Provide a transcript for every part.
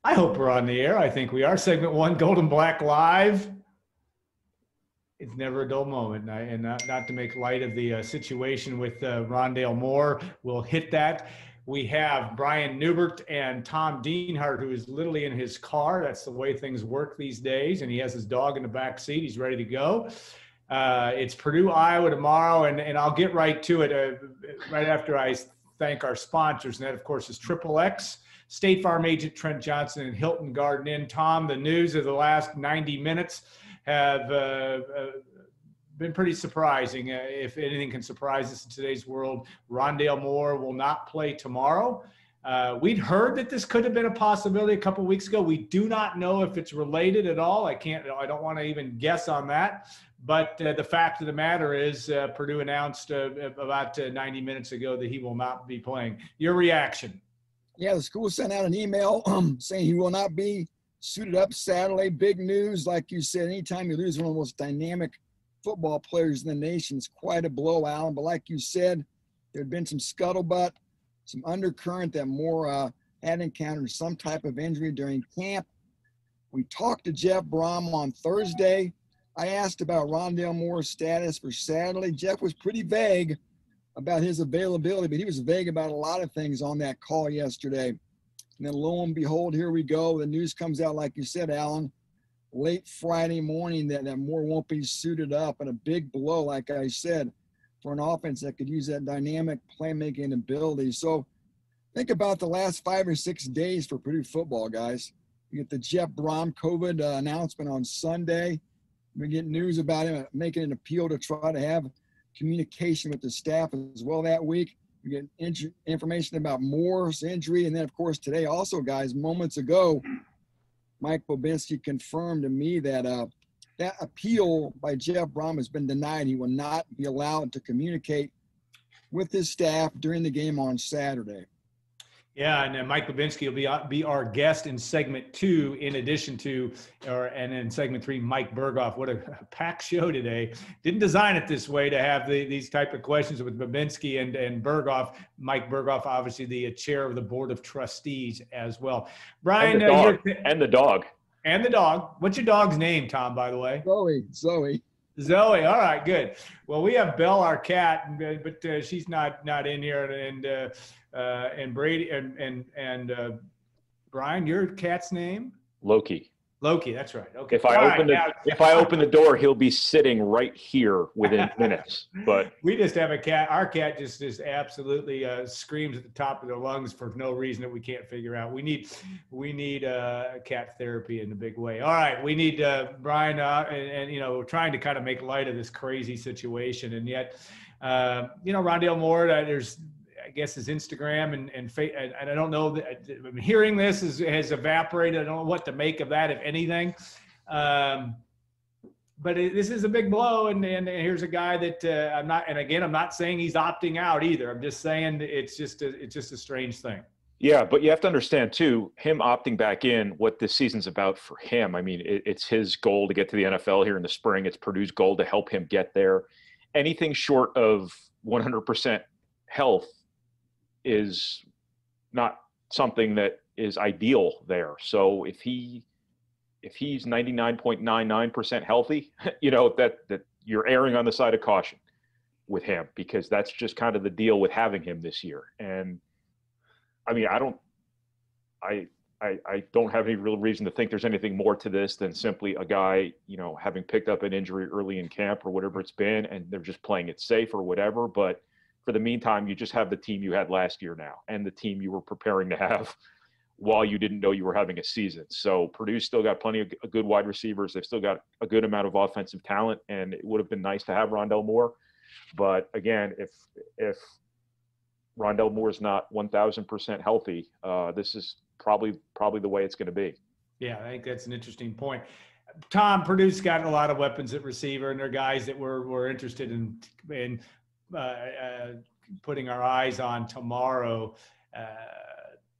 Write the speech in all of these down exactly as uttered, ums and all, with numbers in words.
I hope we're on the air. I think we are. Segment one, Gold and Black Live. It's never a dull moment. And, I, and not, not to make light of the uh, situation with uh, Rondale Moore, we'll hit that. We have Brian Neubert and Tom Dienhart, who is literally in his car. That's the way things work these days. And he has his dog in the back seat. He's ready to go. Uh, it's Purdue, Iowa tomorrow. And, and I'll get right to it uh, right after I thank our sponsors. And that, of course, is Triple X. State Farm agent Trent Johnson and Hilton Garden Inn. Tom, the news of the last ninety minutes have uh, uh, been pretty surprising. Uh, if anything can surprise us in today's world, Rondale Moore will not play tomorrow. Uh, we'd heard that this could have been a possibility a couple of weeks ago. We do not know if it's related at all. I can't, I don't want to even guess on that. But uh, the fact of the matter is uh, Purdue announced uh, about uh, ninety minutes ago that he will not be playing. Your reaction? Yeah, the school sent out an email um, saying he will not be suited up Saturday. Big news, like you said, anytime you lose one of the most dynamic football players in the nation, it's quite a blow, Alan. But like you said, there had been some scuttlebutt, some undercurrent that Moore uh, had encountered some type of injury during camp. We talked to Jeff Brom on Thursday. I asked about Rondale Moore's status for Saturday. Jeff was pretty vague about his availability, but he was vague about a lot of things on that call yesterday. And then lo and behold, here we go. The news comes out, like you said, Alan, late Friday morning that, that Moore won't be suited up, and a big blow, like I said, for an offense that could use that dynamic playmaking ability. So think about the last five or six days for Purdue football, guys. You get the Jeff Brom COVID uh, announcement on Sunday. We get news about him making an appeal to try to have communication with the staff as well that week. We get in- information about Moore's injury. And then, of course, today also, guys, moments ago, Mike Bobinski confirmed to me that uh, that appeal by Jeff Brom has been denied. He will not be allowed to communicate with his staff during the game on Saturday. Yeah, and uh, Mike Bobinski will be uh, be our guest in segment two, in addition to, or and in segment three, Mike Berghoff. What a, a packed show today. Didn't design it this way to have the, these type of questions with Bobinski and, and Berghoff. Mike Berghoff, obviously the uh, chair of the board of trustees as well. Brian, and the dog. Uh, and the dog. And the dog. What's your dog's name, Tom, by the way? Zoe. Zoe. Zoe. All right, good. Well, we have Belle, our cat, but uh, she's not not in here. And uh, uh, and Brady and and and uh, Brian, your cat's name? Loki. Loki. That's right. Okay. If I All open right, the now, if I open the door, he'll be sitting right here within minutes. But we just have a cat. Our cat just just absolutely uh, screams at the top of their lungs for no reason that we can't figure out. We need we need uh, cat therapy in a big way. All right, we need uh, Brian, uh, and, and you know, we're trying to kind of make light of this crazy situation, and yet, uh, you know, Rondale Moore, uh, there's. I guess his Instagram and and, and I don't know that I'm hearing this is, has evaporated. I don't know what to make of that, if anything. Um, but it, this is a big blow, and, and here's a guy that uh, I'm not. And again, I'm not saying he's opting out either. I'm just saying it's just a, it's just a strange thing. Yeah, but you have to understand too, him opting back in, what this season's about for him. I mean, it, it's his goal to get to the N F L here in the spring. It's Purdue's goal to help him get there. Anything short of one hundred percent health is not something that is ideal there. So if he if he's ninety-nine point nine nine percent healthy, you know, that that you're erring on the side of caution with him, because that's just kind of the deal with having him this year. And I mean, I don't I I, I don't have any real reason to think there's anything more to this than simply a guy, you know, having picked up an injury early in camp or whatever it's been, and they're just playing it safe or whatever. But for the meantime, you just have the team you had last year now, and the team you were preparing to have while you didn't know you were having a season. So Purdue's still got plenty of good wide receivers. They've still got a good amount of offensive talent, and it would have been nice to have Rondale Moore. But again, if if Rondale Moore is not one thousand percent healthy, uh, this is probably probably the way it's going to be. Yeah, I think that's an interesting point. Tom, Purdue's got a lot of weapons at receiver, and they're guys that we're, we're interested in in – Uh, uh, putting our eyes on tomorrow. Uh,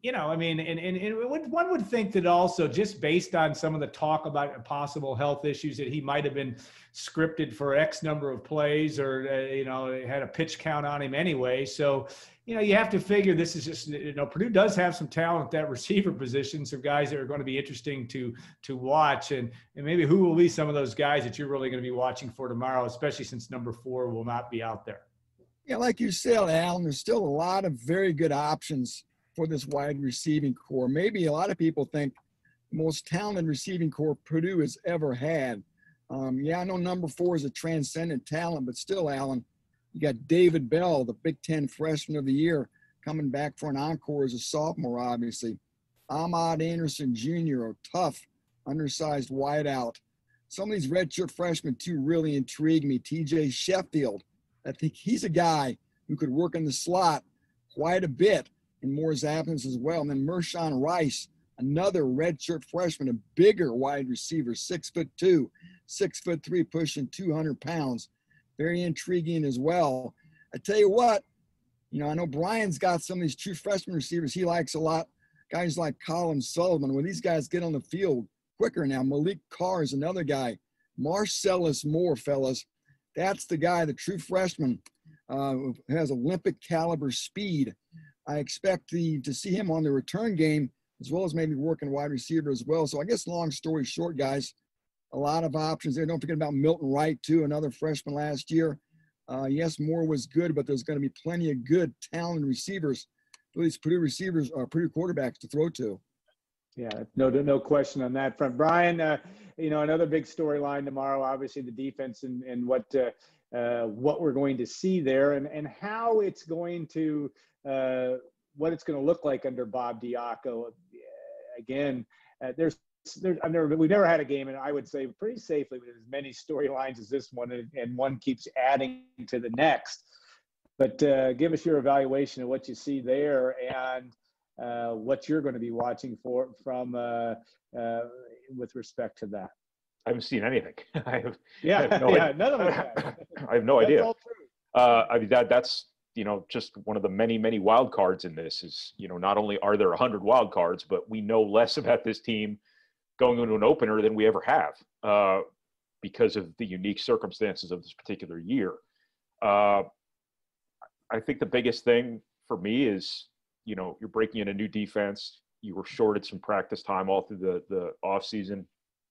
You know, I mean, and, and, and one would think that also just based on some of the talk about possible health issues that he might have been scripted for X number of plays or, uh, you know, had a pitch count on him anyway. So, you know, you have to figure this is just, you know, Purdue does have some talent at that receiver position. Some guys that are going to be interesting to, to watch. And, and maybe who will be some of those guys that you're really going to be watching for tomorrow, especially since number four will not be out there. Yeah, like you said, Alan, there's still a lot of very good options for this wide receiving core. Maybe a lot of people think the most talented receiving core Purdue has ever had. Um, yeah, I know number four is a transcendent talent, but still, Alan, you got David Bell, the Big Ten Freshman of the Year, coming back for an encore as a sophomore, obviously. Ahmad Anderson Junior, a tough, undersized wideout. Some of these redshirt freshmen, too, really intrigue me. T J Sheffield, I think he's a guy who could work in the slot quite a bit in Moore's absence as well. And then Mershawn Rice, another redshirt freshman, a bigger wide receiver, six foot two, six foot three, pushing two hundred pounds. Very intriguing as well. I tell you what, you know, I know Brian's got some of these true freshman receivers he likes a lot. Guys like Colin Sullivan, when these guys get on the field quicker now. Malik Carr is another guy. Marcellus Moore, fellas. That's the guy, the true freshman, uh, who has Olympic caliber speed. I expect the, to see him on the return game as well as maybe working wide receiver as well. So I guess long story short, guys, a lot of options there. Don't forget about Milton Wright, too, another freshman last year. Uh, yes, Moore was good, but there's going to be plenty of good, talented receivers for these Purdue receivers or Purdue quarterbacks to throw to. Yeah, no, no question on that front. Brian, uh, you know, another big storyline tomorrow, obviously the defense and, and what uh, uh, what we're going to see there and, and how it's going to uh, what it's going to look like under Bob Diaco. Again, uh, there's There's, I've never, we've never had a game, and I would say pretty safely with as many storylines as this one, and, and one keeps adding to the next. But uh, give us your evaluation of what you see there and uh, what you're going to be watching for from uh, uh, with respect to that. I haven't seen anything. I have, yeah, I have no yeah, idea. none of us have. I have no That's idea. all true. Uh, I mean, that that's you know just one of the many many wild cards in this. Is you know not only are there a hundred wild cards, but we know less about this team going into an opener than we ever have uh, because of the unique circumstances of this particular year. Uh, I think the biggest thing for me is, you know, you're breaking in a new defense. You were shorted some practice time all through the, the off season.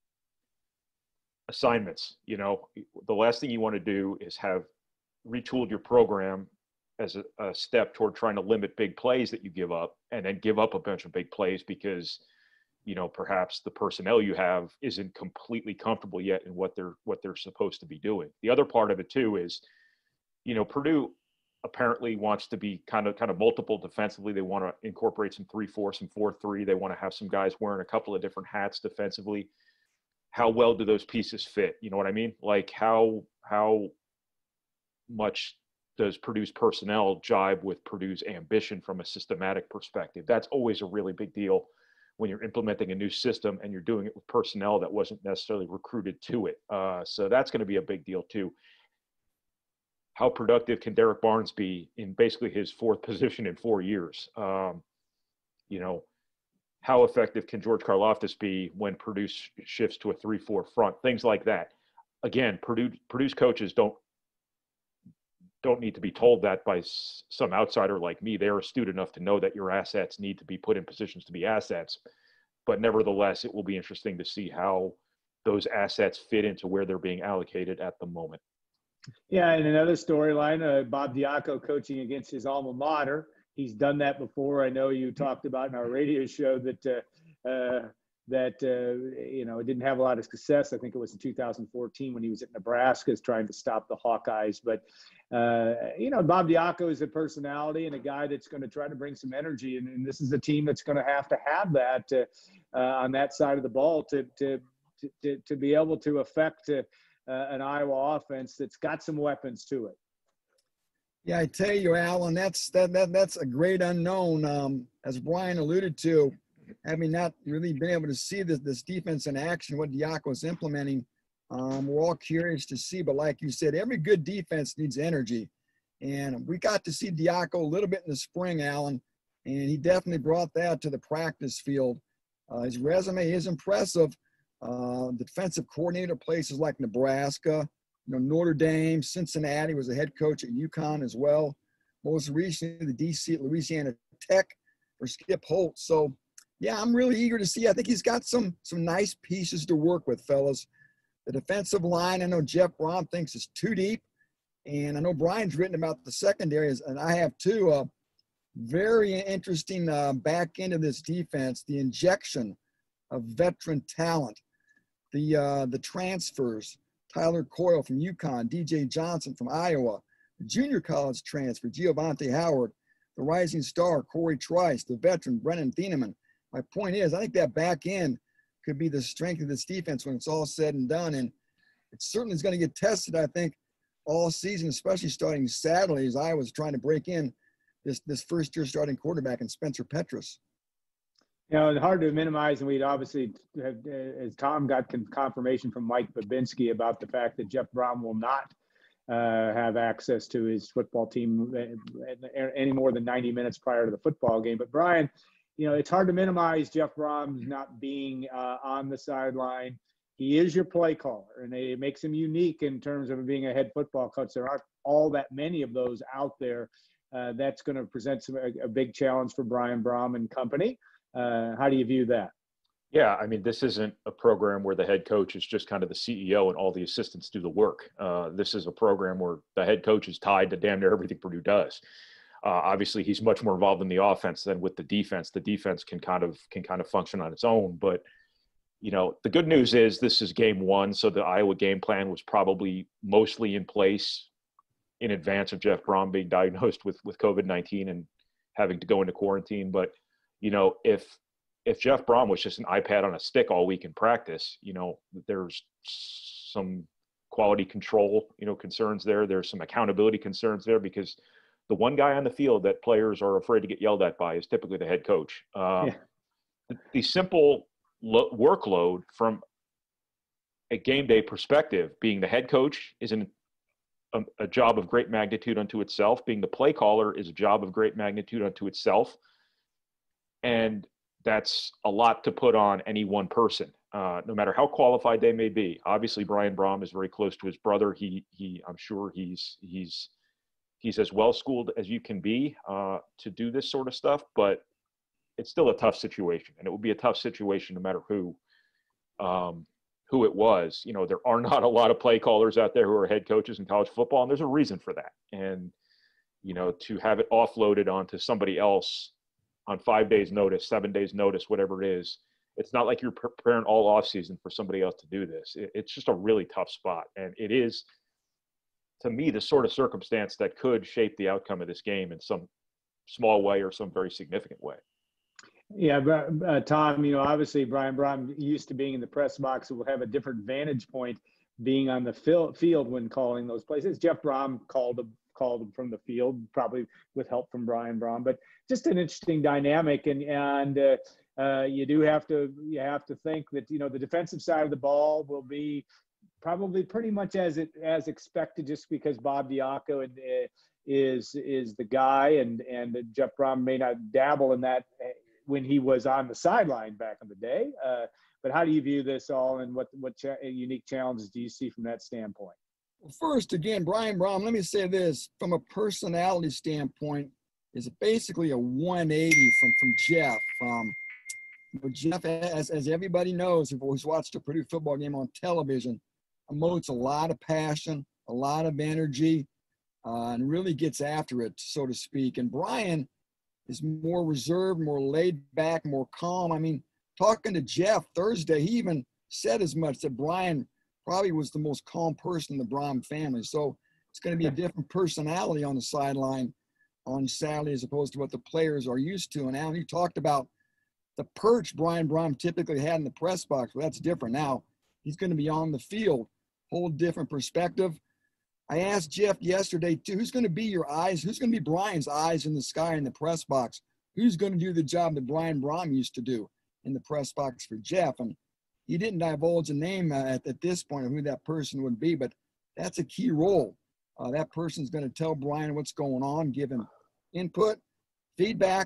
Assignments, you know, the last thing you want to do is have retooled your program as a, a step toward trying to limit big plays that you give up and then give up a bunch of big plays because you know, perhaps the personnel you have isn't completely comfortable yet in what they're what they're supposed to be doing. The other part of it too is, you know, Purdue apparently wants to be kind of kind of multiple defensively. They want to incorporate some three four, some four three. They want to have some guys wearing a couple of different hats defensively. How well do those pieces fit? You know what I mean? Like how how much does Purdue's personnel jibe with Purdue's ambition from a systematic perspective? That's always a really big deal when you're implementing a new system and you're doing it with personnel that wasn't necessarily recruited to it. Uh, so that's going to be a big deal too. How productive can Derek Barnes be in basically his fourth position in four years? Um, you know, how effective can George Karlaftis be when Purdue sh- shifts to a three four front? Things like that. Again, Purdue, Purdue's coaches don't don't need to be told that by s- some outsider like me. They're astute enough to know that your assets need to be put in positions to be assets. But nevertheless, it will be interesting to see how those assets fit into where they're being allocated at the moment. Yeah, and another storyline, uh, Bob Diaco coaching against his alma mater. He's done that before. I know you talked about in our radio show that uh, uh, that, uh, you know, it didn't have a lot of success. I think it was in two thousand fourteen when he was at Nebraska trying to stop the Hawkeyes. But, uh, you know, Bob Diaco is a personality and a guy that's going to try to bring some energy. And, and this is a team that's going to have to have that uh, uh, on that side of the ball to to to, to be able to affect uh, uh, an Iowa offense that's got some weapons to it. Yeah, I tell you, Alan, that's that, that that's a great unknown. Um, as Brian alluded to, having not really been able to see this, this defense in action, what Diaco is implementing, um, we're all curious to see. But like you said, every good defense needs energy. And we got to see Diaco a little bit in the spring, Alan. and he definitely brought that to the practice field. Uh, his resume is impressive. Uh, defensive coordinator, places like Nebraska, you know, Notre Dame, Cincinnati, was a head coach at UConn as well. Most recently, the D C at Louisiana Tech for Skip Holtz. So, yeah, I'm really eager to see. I think he's got some some nice pieces to work with, fellas. The defensive line, I know Jeff Brom thinks is too deep, and I know Brian's written about the secondaries, and I have too. Uh, very interesting uh, back end of this defense, the injection of veteran talent. The uh, the transfers, Tyler Coyle from UConn, D J Johnson from Iowa, the junior college transfer, Giovanni Howard, the rising star, Corey Trice, the veteran, Brennan Thieneman. My point is, I think that back end could be the strength of this defense when it's all said and done. And it certainly is going to get tested, I think, all season, especially starting Saturday as Iowa's trying to break in this, this first-year starting quarterback in Spencer Petras. You know, it's hard to minimize, and we'd obviously, have, as Tom got confirmation from Mike Bobinski about the fact that Jeff Brom will not uh, have access to his football team any more than ninety minutes prior to the football game. But Brian, you know, it's hard to minimize Jeff Brom's not being uh, on the sideline. He is your play caller, and it makes him unique in terms of being a head football coach. There aren't all that many of those out there. Uh, that's going to present some, a, a big challenge for Brian Brom and company. Uh, how do you view that? Yeah, I mean, this isn't a program where the head coach is just kind of the C E O and all the assistants do the work. Uh, this is a program where the head coach is tied to damn near everything Purdue does. Uh, obviously, he's much more involved in the offense than with the defense. The defense can kind of can kind of function on its own. But, you know, the good news is this is game one, so the Iowa game plan was probably mostly in place in advance of Jeff Brom being diagnosed with with COVID nineteen and having to go into quarantine. But you know, if if Jeff Brom was just an iPad on a stick all week in practice, you know, there's some quality control, you know, concerns there. There's some accountability concerns there because the one guy on the field that players are afraid to get yelled at by is typically the head coach. Um, yeah. the, the simple lo- workload from a game day perspective, being the head coach is an, a, a job of great magnitude unto itself. Being the play caller is a job of great magnitude unto itself. And that's a lot to put on any one person, uh, no matter how qualified they may be. Obviously, Brian Brom is very close to his brother. He, he, I'm sure he's he's he's as well schooled as you can be uh, to do this sort of stuff. But it's still a tough situation, and it would be a tough situation no matter who um, who it was. You know, there are not a lot of play callers out there who are head coaches in college football, and there's a reason for that. And you know, to have it offloaded onto somebody else on five days notice, seven days notice, whatever it is, it's not like you're preparing all off season for somebody else to do this. It, it's just a really tough spot. And it is, to me, the sort of circumstance that could shape the outcome of this game in some small way or some very significant way. Yeah, but, uh, Tom, you know, obviously Brian Brom used to being in the press box, so will have a different vantage point being on the fil- field when calling those plays. Jeff Brom called them. called them from the field, probably with help from Brian Brom, but just an interesting dynamic. And, and uh, uh, you do have to, you have to think that, you know, the defensive side of the ball will be probably pretty much as it, as expected, just because Bob Diaco and, uh, is, is the guy, and, and Jeff Brom may not dabble in that when he was on the sideline back in the day. Uh, but how do you view this all, and what, what cha- unique challenges do you see from that standpoint? Well, first, again, Brian Brom, let me say this. From a personality standpoint, is basically a one eighty from, from Jeff. Um, but Jeff, as, as everybody knows, who've always watched a Purdue football game on television, emotes a lot of passion, a lot of energy, uh, and really gets after it, so to speak. And Brian is more reserved, more laid back, more calm. I mean, talking to Jeff Thursday, he even said as much that Brian probably was the most calm person in the Brom family. So it's going to be a different personality on the sideline on Saturday as opposed to what the players are used to. And Alan, you talked about the perch Brian Brom typically had in the press box. Well, that's different now. He's going to be on the field, whole different perspective. I asked Jeff yesterday, too, who's going to be your eyes? Who's going to be Brian's eyes in the sky in the press box? Who's going to do the job that Brian Brom used to do in the press box for Jeff? And he didn't divulge a name uh, at, at this point of who that person would be, but that's a key role. Uh, that person's going to tell Brian what's going on, give him input, feedback.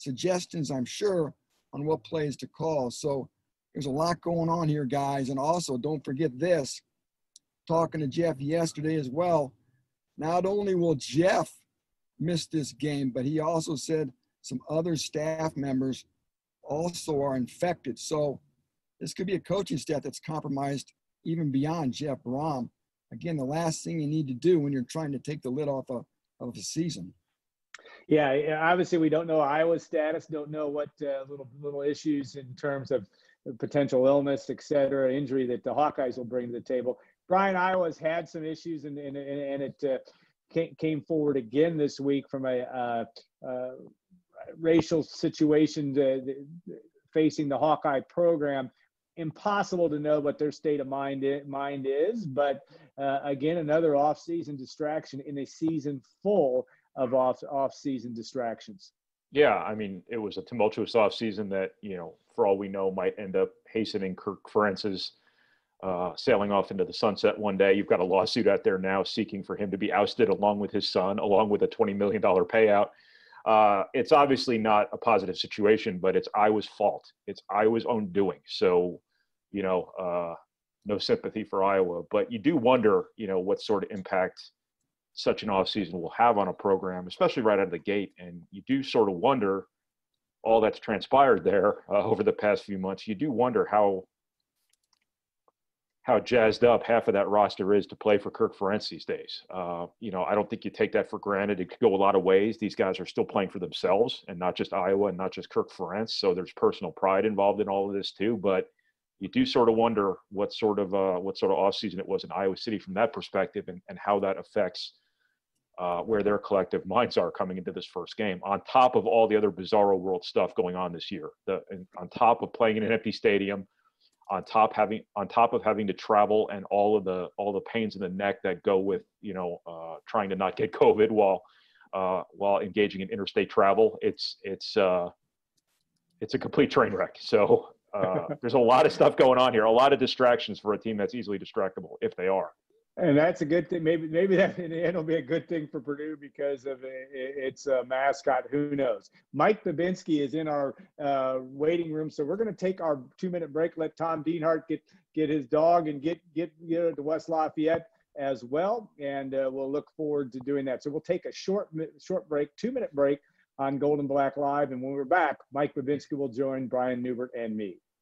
suggestions, I'm sure, on what plays to call. So there's a lot going on here, guys. And also, don't forget this, talking to Jeff yesterday as well, not only will Jeff miss this game, but he also said some other staff members also are infected. So this could be a coaching staff that's compromised even beyond Jeff Brom. Again, the last thing you need to do when you're trying to take the lid off a, of a season. Yeah, obviously we don't know Iowa's status, don't know what uh, little little issues in terms of potential illness, et cetera, injury that the Hawkeyes will bring to the table. Brian, Iowa's had some issues, and, and, and it uh, came, came forward again this week from a uh, uh, racial situation to, to, facing the Hawkeye program. Impossible to know what their state of mind is, mind is but uh, again, another off-season distraction in a season full of off off-season distractions. Yeah, I mean, it was a tumultuous offseason that, you know, for all we know, might end up hastening Kirk Ferentz's uh, sailing off into the sunset one day. You've got a lawsuit out there now seeking for him to be ousted along with his son, along with a twenty million dollars payout. Uh, it's obviously not a positive situation, but it's Iowa's fault. It's Iowa's own doing. So, you know, uh, no sympathy for Iowa. But you do wonder, you know, what sort of impact such an offseason will have on a program, especially right out of the gate. And you do sort of wonder, all that's transpired there uh, over the past few months, you do wonder how how jazzed up half of that roster is to play for Kirk Ferentz these days. Uh, you know, I don't think you take that for granted. It could go a lot of ways. These guys are still playing for themselves and not just Iowa and not just Kirk Ferentz. So there's personal pride involved in all of this too. But you do sort of wonder what sort of uh, what sort of offseason it was in Iowa City from that perspective, and, and how that affects uh, where their collective minds are coming into this first game, on top of all the other bizarro world stuff going on this year. The, and on top of playing in an empty stadium, on top having on top of having to travel and all of the all the pains in the neck that go with, you know, uh, trying to not get COVID while uh, while engaging in interstate travel. It's it's uh, it's a complete train wreck. So uh, there's a lot of stuff going on here, a lot of distractions for a team that's easily distractible if they are. And that's a good thing. Maybe maybe that in the end will be a good thing for Purdue because of its uh, mascot. Who knows? Mike Bobinski is in our uh, waiting room, so we're going to take our two-minute break. Let Tom Dienhart get get his dog and get get get to West Lafayette as well, and uh, we'll look forward to doing that. So we'll take a short short break, two-minute break on Gold and Black Live, and when we're back, Mike Bobinski will join Brian Neubert and me.